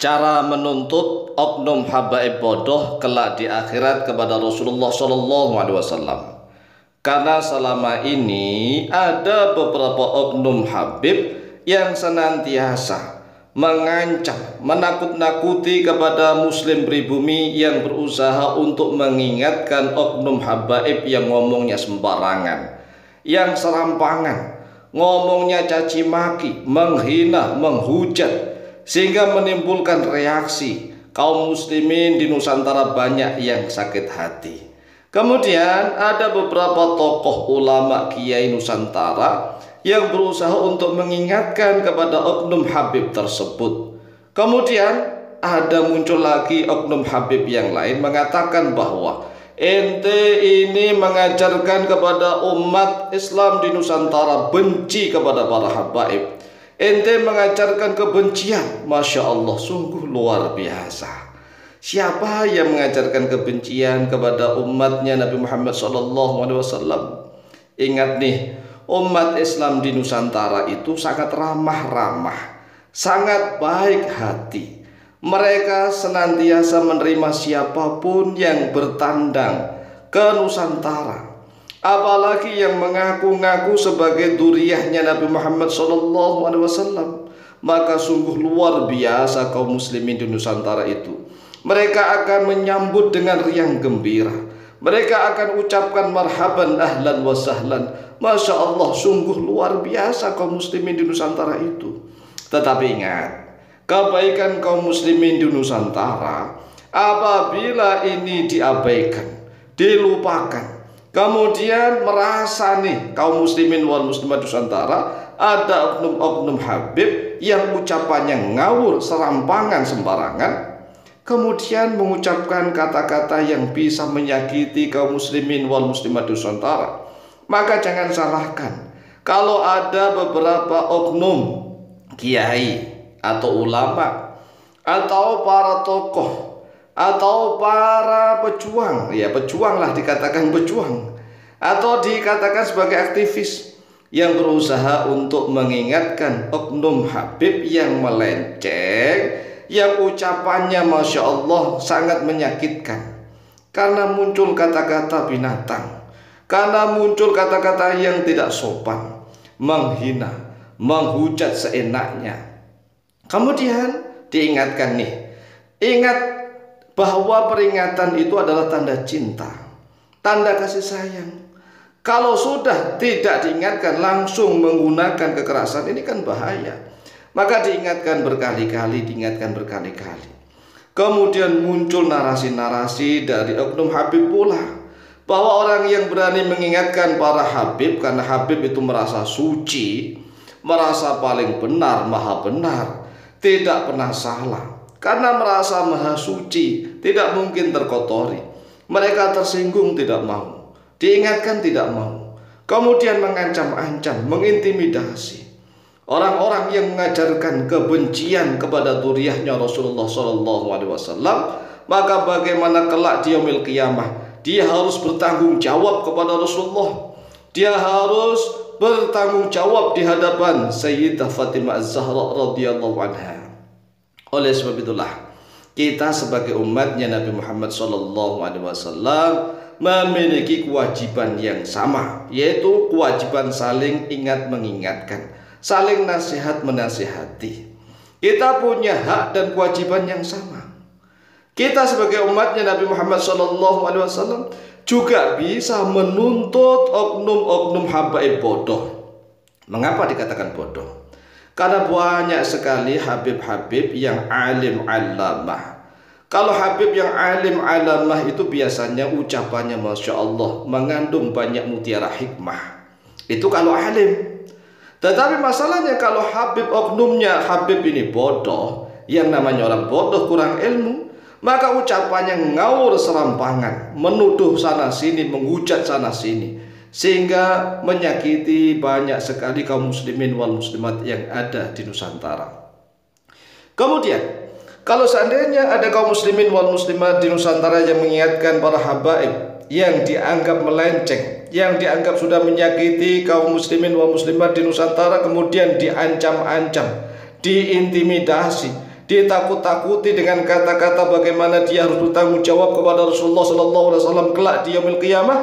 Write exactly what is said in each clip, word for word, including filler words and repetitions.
cara menuntut oknum habaib bodoh kelak di akhirat kepada Rasulullah Shallallahu Alaihi Wasallam. Karena selama ini ada beberapa oknum habib yang senantiasa mengancam, menakut-nakuti kepada muslim pribumi yang berusaha untuk mengingatkan oknum habaib yang ngomongnya sembarangan, yang serampangan, ngomongnya caci maki, menghina, menghujat, sehingga menimbulkan reaksi kaum muslimin di Nusantara banyak yang sakit hati. Kemudian ada beberapa tokoh ulama kiai Nusantara yang berusaha untuk mengingatkan kepada oknum habib tersebut. Kemudian ada muncul lagi oknum habib yang lain mengatakan bahwa ente ini mengajarkan kepada umat Islam di Nusantara benci kepada para habaib. Ente mengajarkan kebencian. Masya Allah, sungguh luar biasa. Siapa yang mengajarkan kebencian kepada umatnya Nabi Muhammad shallallahu alaihi wasallam? Ingat nih, umat Islam di Nusantara itu sangat ramah-ramah, sangat baik hati. Mereka senantiasa menerima siapapun yang bertandang ke Nusantara, apalagi yang mengaku-ngaku sebagai duriyahnya Nabi Muhammad shallallahu alaihi wasallam. Maka sungguh luar biasa kaum muslimin di Nusantara itu. Mereka akan menyambut dengan riang gembira. Mereka akan ucapkan marhaban ahlan wa sahlan. Masya Allah, sungguh luar biasa kaum muslimin di Nusantara itu. Tetapi ingat, kebaikan kaum muslimin di Nusantara apabila ini diabaikan, dilupakan, kemudian merasa nih kaum muslimin wal muslimat Nusantara ada oknum-oknum habib yang ucapannya ngawur, serampangan, sembarangan, kemudian mengucapkan kata-kata yang bisa menyakiti kaum muslimin wal muslimat Nusantara, maka jangan salahkan kalau ada beberapa oknum kiai atau ulama atau para tokoh atau para pejuang, ya pejuang lah dikatakan pejuang, atau dikatakan sebagai aktivis yang berusaha untuk mengingatkan oknum habib yang melenceng, yang ucapannya Masya Allah sangat menyakitkan, karena muncul kata-kata binatang, karena muncul kata-kata yang tidak sopan, menghina, menghujat seenaknya. Kemudian diingatkan nih, ingat bahwa peringatan itu adalah tanda cinta, tanda kasih sayang. Kalau sudah tidak diingatkan langsung menggunakan kekerasan, ini kan bahaya. Maka diingatkan berkali-kali, diingatkan berkali-kali. Kemudian muncul narasi-narasi dari oknum habib pula, bahwa orang yang berani mengingatkan para habib karena habib itu merasa suci, merasa paling benar, maha benar, tidak pernah salah, karena merasa maha suci, tidak mungkin terkotori. Mereka tersinggung, tidak mau. Diingatkan, tidak mau. Kemudian mengancam-ancam, mengintimidasi orang-orang yang mengajarkan kebencian kepada duriyahnya Rasulullah shallallahu alaihi wasallam. Maka bagaimana kelak di yaumil qiyamah, dia harus bertanggung jawab kepada Rasulullah. Dia harus bertanggung jawab di hadapan Sayyidah Fatimah Az-Zahra radhiyallahu anha. Oleh sebab itulah kita sebagai umatnya Nabi Muhammad shallallahu alaihi wasallam memiliki kewajiban yang sama, yaitu kewajiban saling ingat mengingatkan, saling nasihat menasihati. Kita punya hak dan kewajiban yang sama. Kita sebagai umatnya Nabi Muhammad shallallahu alaihi wasallam juga bisa menuntut oknum-oknum habaib bodoh. Mengapa dikatakan bodoh? Karena banyak sekali habib-habib yang alim alamah. Kalau habib yang alim alamah itu biasanya ucapannya Masya Allah mengandung banyak mutiara hikmah. Itu kalau alim. Tetapi masalahnya kalau habib oknumnya habib ini bodoh, yang namanya orang bodoh kurang ilmu, maka ucapannya ngawur serampangan, menuduh sana sini, menghujat sana sini, sehingga menyakiti banyak sekali kaum muslimin wal muslimat yang ada di Nusantara. Kemudian kalau seandainya ada kaum muslimin wal muslimat di Nusantara yang mengingatkan para habaib yang dianggap melenceng, yang dianggap sudah menyakiti kaum muslimin wal muslimat di Nusantara, kemudian diancam-ancam, diintimidasi, ditakut-takuti dengan kata-kata bagaimana dia harus bertanggung jawab kepada Rasulullah Sallallahu Alaihi Wasallam kelak di yaumil qiyamah,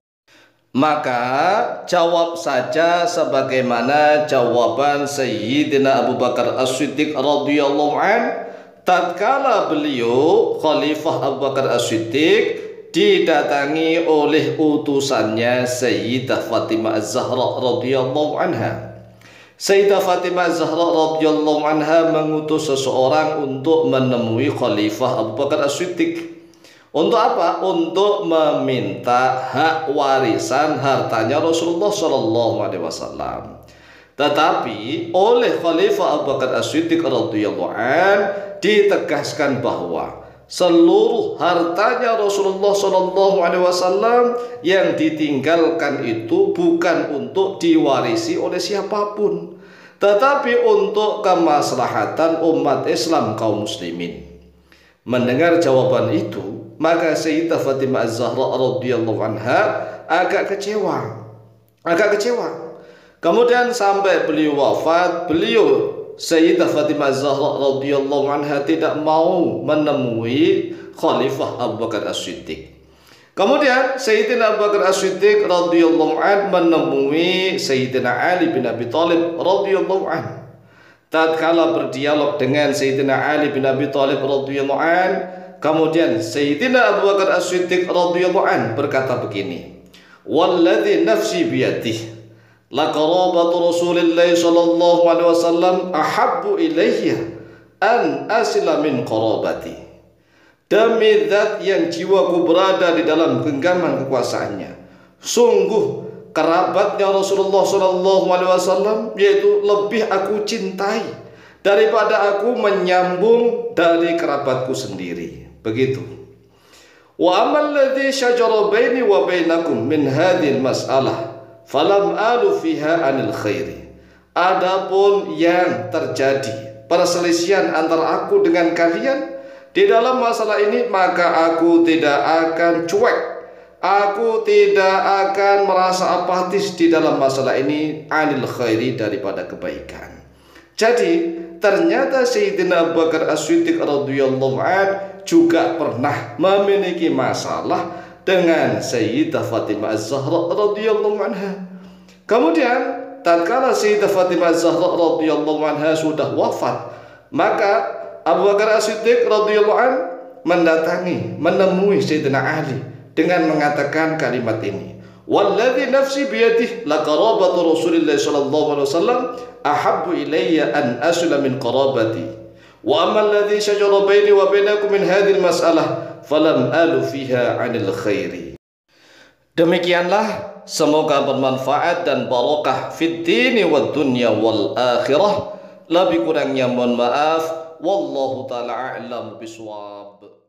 maka jawab saja sebagaimana jawaban Sayyidina Abu Bakar As-Siddiq radhiyallahu an tatkala beliau Khalifah Abu Bakar As-Siddiq didatangi oleh utusannya Sayyidah Fatimah Az-Zahra radhiyallahu anha. Sayyidah Fatimah Az-Zahra radhiyallahu anha mengutus seseorang untuk menemui Khalifah Abu Bakar As-Siddiq. Untuk apa? Untuk meminta hak warisan hartanya Rasulullah Shallallahu Alaihi Wasallam. Tetapi oleh Khalifah Abu Bakar As-Siddiq radhiyallahu an ditegaskan bahwa seluruh hartanya Rasulullah Shallallahu Alaihi Wasallam yang ditinggalkan itu bukan untuk diwarisi oleh siapapun, tetapi untuk kemaslahatan umat Islam kaum muslimin. Mendengar jawaban itu, maka Sayyidah Fatimah Az-Zahra radhiyallahu anha agak kecewa, agak kecewa. Kemudian sampai beliau wafat, beliau Sayyidah Fatimah Az-Zahra radhiyallahu anha tidak mau menemui Khalifah Abu Bakar As-Siddiq. Kemudian Sayyidina Abu Bakar As-Siddiq radhiyallahu an menemui Sayyidina Ali bin Abi Thalib radhiyallahu an. Tatkala berdialog dengan Sayyidina Ali bin Abi Thalib radhiyallahu an, kemudian Sayyidina Abu Bakar As-Siddiq radhiyallahu an berkata begini, "Walladzi nafsi biyadihi la qarabatu Rasulillah sallallahu alaihi wasallam ahabbu ilayya an asila min qarabati." Demi zat yang jiwaku berada di dalam genggaman kekuasaannya, sungguh kerabatnya Rasulullah sallallahu alaihi wasallam yaitu lebih aku cintai daripada aku menyambung dari kerabatku sendiri. Begitu. Wa amal ladzi syajara baini wa bainakum min hadhil mas'alah falam alu fiha anil khairi. Adapun yang terjadi perselisihan antara aku dengan kalian di dalam masalah ini, maka aku tidak akan cuek, aku tidak akan merasa apatis di dalam masalah ini anil khairi, daripada kebaikan. Jadi ternyata Sayyidina Abu Bakar As-Siddiq radhiyallahu an juga pernah memiliki masalah dengan Sayyidah Fatimah Az-Zahra radhiyallahu anha. Kemudian tatkala Sayyidah Fatimah Az-Zahra radhiyallahu anha sudah wafat, maka Abu Bakar As-Siddiq radhiyallahu an mendatangi, menemui Sayyidina Ali dengan mengatakan kalimat ini, "Walladzi nafsi biyadihi la qarabatu Rasulillah sallallahu alaihi wasallam ahabbu ilayya an asla min qarabati wa amma alladzi shajara baini wa bainakum min hadhihi al-mas'alah falam alu fiha 'anil khairi." Demikianlah, semoga bermanfaat dan barokah fid dini wad dunya wal akhirah. Lebih kurangnya mohon maaf. Wallahu ta'ala a'lam bishawab.